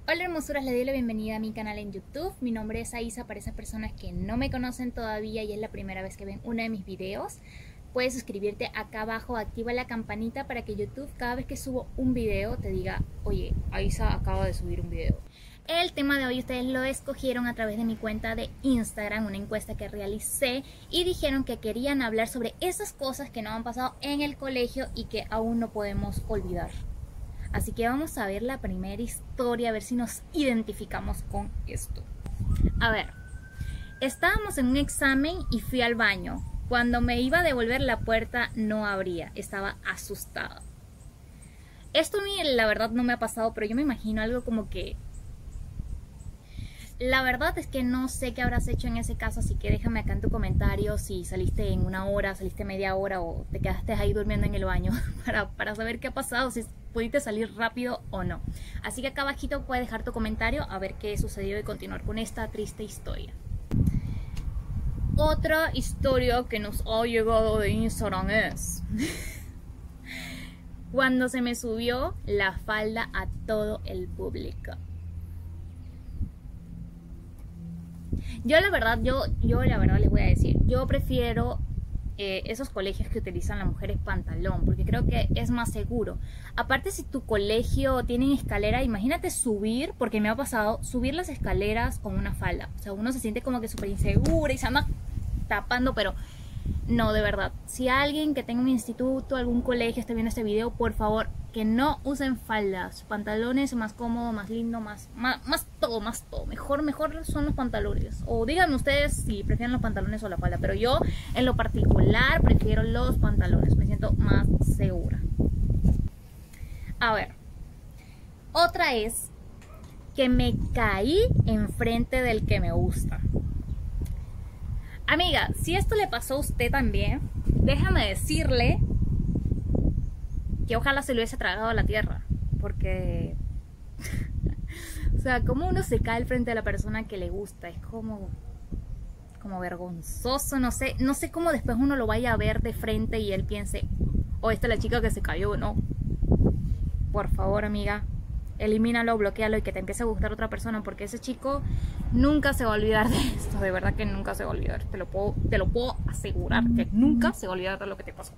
Hola hermosuras, les doy la bienvenida a mi canal en YouTube. Mi nombre es Aisa, para esas personas que no me conocen todavía y es la primera vez que ven uno de mis videos. Puedes suscribirte acá abajo, activa la campanita para que YouTube cada vez que subo un video te diga: oye, Aisa acaba de subir un video. El tema de hoy ustedes lo escogieron a través de mi cuenta de Instagram, una encuesta que realicé, y dijeron que querían hablar sobre esas cosas que nos han pasado en el colegio y que aún no podemos olvidar. Así que vamos a ver la primera historia, a ver si nos identificamos con esto. A ver, estábamos en un examen y fui al baño. Cuando me iba a devolver, la puerta no abría, estaba asustada. Esto a mí la verdad no me ha pasado, pero yo me imagino algo como que... La verdad es que no sé qué habrás hecho en ese caso, así que déjame acá en tu comentario si saliste en una hora, saliste media hora o te quedaste ahí durmiendo en el baño para saber qué ha pasado, si pudiste salir rápido o no. Así que acá abajito puedes dejar tu comentario a ver qué sucedió y continuar con esta triste historia. Otra historia que nos ha llegado de Instagram es cuando se me subió la falda a todo el público. Yo la verdad les voy a decir, yo prefiero esos colegios que utilizan las mujeres pantalón, porque creo que es más seguro. Aparte, si tu colegio tiene escalera, imagínate subir, porque me ha pasado, subir las escaleras con una falda. O sea, uno se siente como que súper insegura y se anda tapando, pero no, de verdad. Si alguien que tenga un instituto, algún colegio esté viendo este video, por favor, que no usen faldas. Pantalones más cómodo, más lindo, más todo. Mejor son los pantalones. O díganme ustedes si prefieren los pantalones o la falda. Pero yo, en lo particular, prefiero los pantalones. Me siento más segura. A ver. Otra es que me caí enfrente del que me gusta. Amiga, si esto le pasó a usted también, déjame decirle que ojalá se lo hubiese tragado a la tierra, porque o sea, como uno se cae al frente de la persona que le gusta, es como vergonzoso, no sé cómo después uno lo vaya a ver de frente y él piense: oh, esta es la chica que se cayó. No, por favor, amiga, elimínalo, bloquealo y que te empiece a gustar otra persona, porque ese chico nunca se va a olvidar de esto, de verdad que nunca se va a olvidar, te lo puedo asegurar que nunca se va a olvidar de lo que te pasó.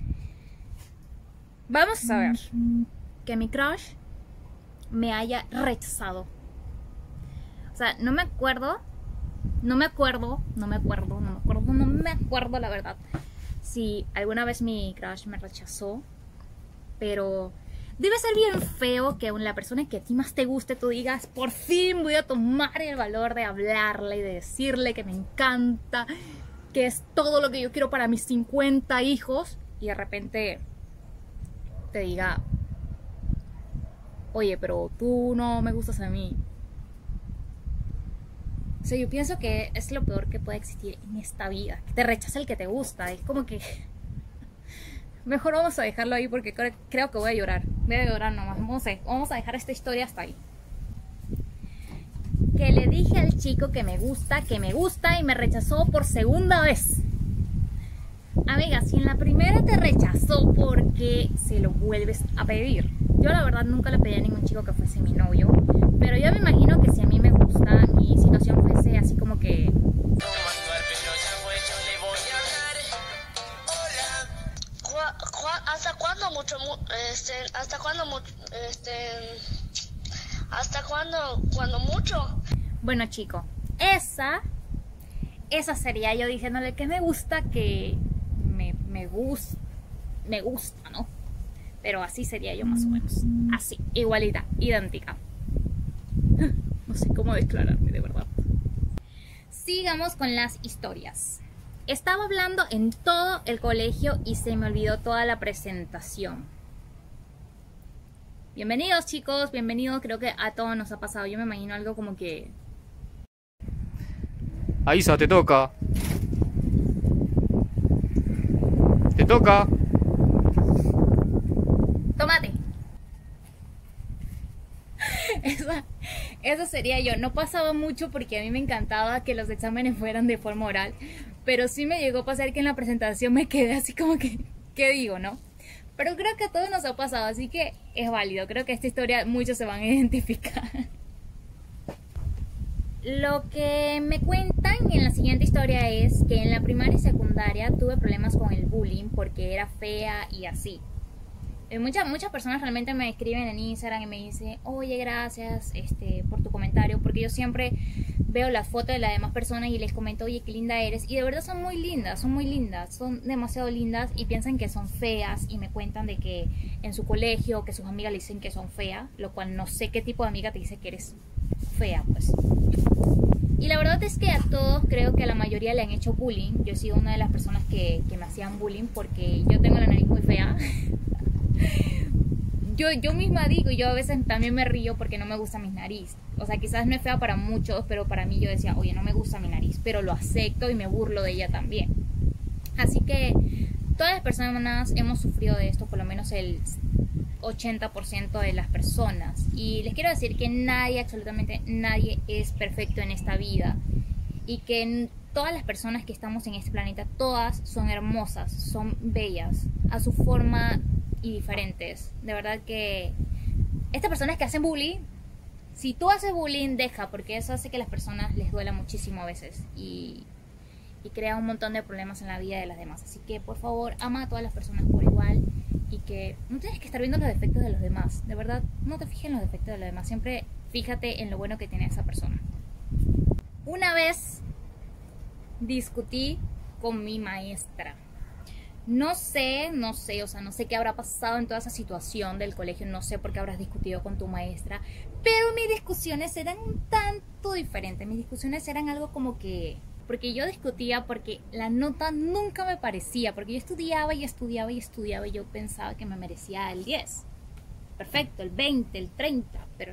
Vamos a ver que mi crush me haya rechazado. O sea, no me acuerdo la verdad si alguna vez mi crush me rechazó, pero debe ser bien feo que la persona que a ti más te guste, tú digas: por fin voy a tomar el valor de hablarle y de decirle que me encanta, que es todo lo que yo quiero para mis 50 hijos, y de repente te diga: oye, pero tú no me gustas a mí. O sea, yo pienso que es lo peor que puede existir en esta vida, que te rechace el que te gusta. Es como que mejor vamos a dejarlo ahí, porque creo que voy a llorar. Voy a llorar nomás. Vamos a dejar esta historia hasta ahí. Que le dije al chico que me gusta y me rechazó por segunda vez. Amiga, si en la primera te rechazó, ¿por qué se lo vuelves a pedir? Yo la verdad nunca le pedí a ningún chico que fuese mi novio, pero yo me imagino que si a mí me gusta, mi situación fuese así como que... cuando mucho? Bueno, chico, esa sería yo diciéndole que me gusta, que me gusta, ¿no? Pero así sería yo más o menos. Así, igualita, idéntica. No sé cómo declararme, de verdad. Sigamos con las historias. Estaba hablando en todo el colegio y se me olvidó toda la presentación. Bienvenidos, chicos, bienvenidos. Creo que a todos nos ha pasado. Yo me imagino algo como que... Aisa, te toca. Te toca. ¡Tómate! Eso sería yo. No pasaba mucho porque a mí me encantaba que los exámenes fueran de forma oral, pero sí me llegó a pasar que en la presentación me quedé así como que, ¿qué digo, no? Pero creo que a todos nos ha pasado, así que es válido. Creo que esta historia muchos se van a identificar. Lo que me cuentan en la siguiente historia es que en la primaria y secundaria tuve problemas con el bullying porque era fea y así. Muchas personas realmente me escriben en Instagram y me dicen, oye, gracias por tu comentario, porque yo siempre veo la foto de las demás personas y les comento, oye, qué linda eres, y de verdad son muy lindas, son demasiado lindas, y piensan que son feas y me cuentan de que en su colegio, que sus amigas le dicen que son feas, lo cual no sé qué tipo de amiga te dice que eres fea, pues. Y la verdad es que a todos, creo que a la mayoría le han hecho bullying. Yo he sido una de las personas que me hacían bullying porque yo tengo la nariz muy fea. Yo misma digo, yo a veces también me río porque no me gusta mi nariz. O sea, quizás no es fea para muchos, pero para mí yo decía, oye, no me gusta mi nariz, pero lo acepto y me burlo de ella también. Así que todas las personas hemos sufrido de esto, por lo menos el 80% de las personas. Y les quiero decir que nadie, absolutamente nadie es perfecto en esta vida. Y que todas las personas que estamos en este planeta, todas son hermosas, son bellas, a su forma y diferentes. De verdad que estas personas que hacen bullying, si tú haces bullying, deja, porque eso hace que a las personas les duela muchísimo a veces y crea un montón de problemas en la vida de las demás. Así que por favor, ama a todas las personas por igual, y que no tienes que estar viendo los defectos de los demás. De verdad, no te fijes en los defectos de los demás, siempre fíjate en lo bueno que tiene esa persona. Una vez discutí con mi maestra. No sé, o sea, no sé qué habrá pasado en toda esa situación del colegio, no sé por qué habrás discutido con tu maestra, pero mis discusiones eran un tanto diferentes. Mis discusiones eran algo como que, porque yo discutía porque la nota nunca me parecía, porque yo estudiaba y estudiaba y estudiaba y yo pensaba que me merecía el 10. Perfecto, el 20, el 30, pero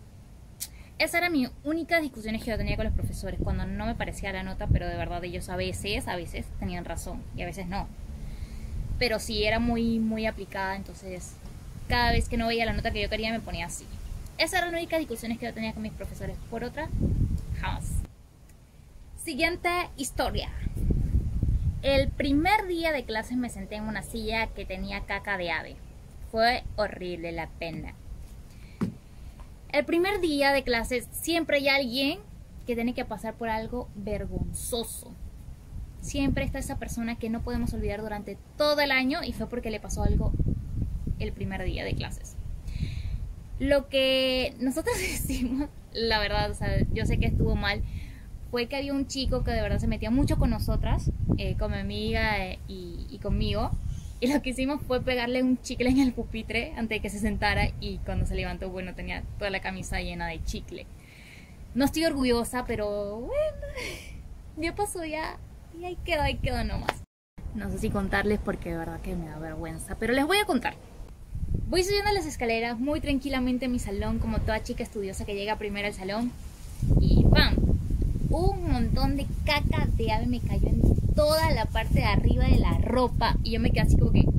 esa era mi única discusión que yo tenía con los profesores, cuando no me parecía la nota, pero de verdad ellos a veces tenían razón y a veces no. Pero sí, era muy aplicada, entonces cada vez que no veía la nota que yo quería me ponía así. Esas eran las únicas discusiones que yo tenía con mis profesores. Por otra, jamás. Siguiente historia. El primer día de clases me senté en una silla que tenía caca de ave. Fue horrible la pena. El primer día de clases siempre hay alguien que tiene que pasar por algo vergonzoso. Siempre está esa persona que no podemos olvidar durante todo el año, y fue porque le pasó algo el primer día de clases. Lo que nosotros decimos, la verdad, o sea, yo sé que estuvo mal, fue que había un chico que de verdad se metía mucho con nosotras, con mi amiga y conmigo, y lo que hicimos fue pegarle un chicle en el pupitre antes de que se sentara, y cuando se levantó, bueno, tenía toda la camisa llena de chicle. No estoy orgullosa, pero bueno, ya pasó, ya. Y ahí quedó nomás. No sé si contarles porque de verdad que me da vergüenza, pero les voy a contar. Voy subiendo las escaleras muy tranquilamente en mi salón, como toda chica estudiosa que llega primero al salón, y ¡pam! Un montón de caca de ave me cayó en toda la parte de arriba de la ropa, y yo me quedé así como que...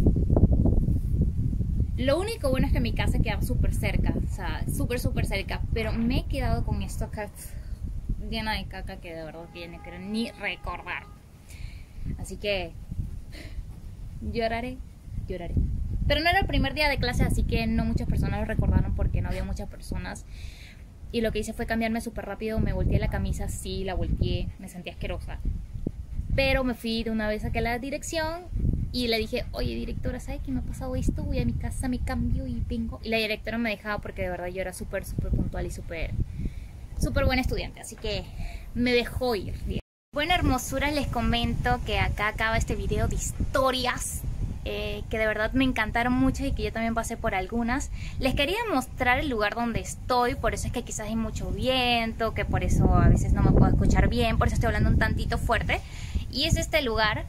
Lo único bueno es que mi casa queda súper cerca, o sea, súper cerca, pero me he quedado con esto acá llena de caca que de verdad que ya no quiero ni recordar. Así que lloraré. Pero no era el primer día de clase, así que no muchas personas lo recordaron porque no había muchas personas. Y lo que hice fue cambiarme súper rápido, me volteé la camisa, sí, la volteé, me sentí asquerosa. Pero me fui de una vez a la dirección y le dije, oye directora, ¿sabe qué me ha pasado esto? Voy a mi casa, me cambio y vengo. Y la directora me dejaba porque de verdad yo era súper puntual y súper buena estudiante, así que me dejó ir. Bueno, hermosuras, les comento que acá acaba este video de historias que de verdad me encantaron mucho y que yo también pasé por algunas. Les quería mostrar el lugar donde estoy, por eso es que quizás hay mucho viento, que por eso a veces no me puedo escuchar bien, por eso estoy hablando un tantito fuerte. Y es este lugar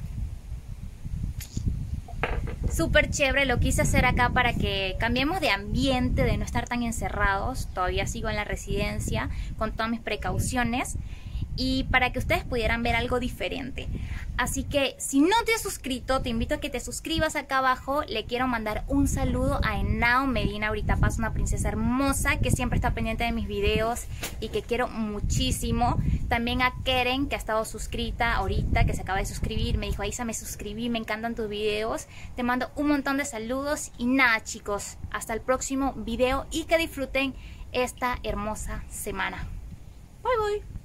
súper chévere, lo quise hacer acá para que cambiemos de ambiente, de no estar tan encerrados. Todavía sigo en la residencia con todas mis precauciones, y para que ustedes pudieran ver algo diferente. Así que si no te has suscrito, te invito a que te suscribas acá abajo. Le quiero mandar un saludo a Henao Medina Ahorita Paz, una princesa hermosa que siempre está pendiente de mis videos y que quiero muchísimo. También a Keren, que ha estado suscrita ahorita, que se acaba de suscribir. Me dijo, Aisa, me suscribí, me encantan tus videos. Te mando un montón de saludos y nada, chicos, hasta el próximo video y que disfruten esta hermosa semana. Bye bye.